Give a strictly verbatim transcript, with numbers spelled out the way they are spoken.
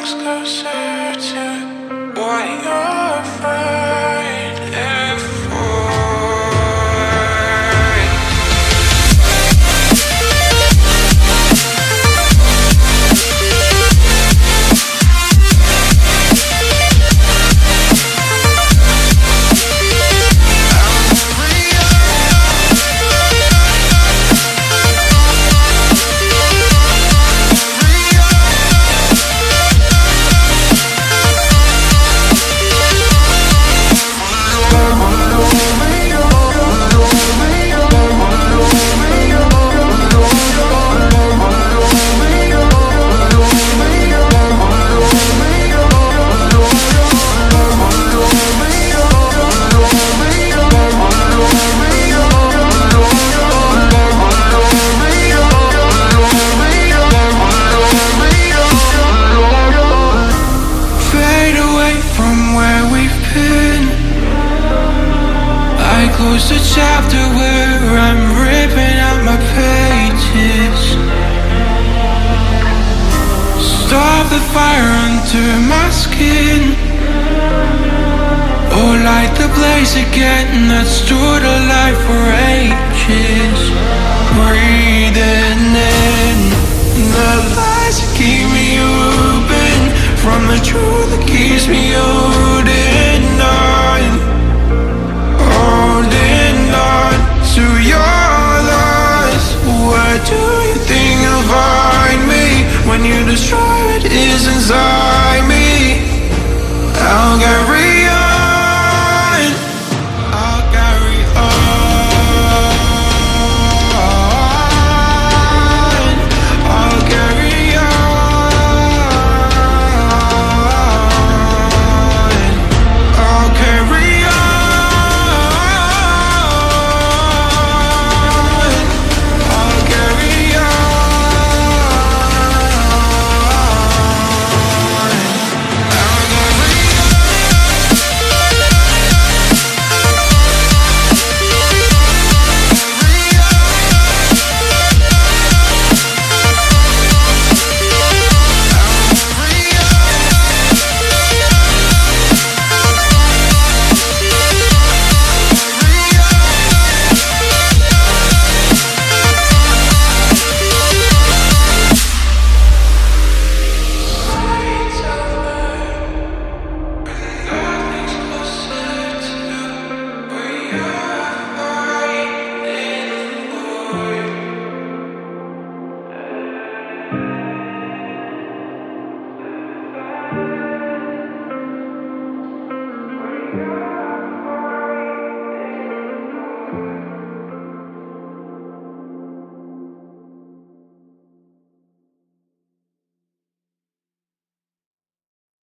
us closer to what you're afraid for. Close the chapter where I'm ripping out my pages. Stop the fire under my skin, or light the blaze again that stood alive for ages. Breathing in the lies that keep me open, from the truth that keeps me holding on. Holding on to your lies. Where do you think you'll find me when you destroy what is inside me? I'll get real.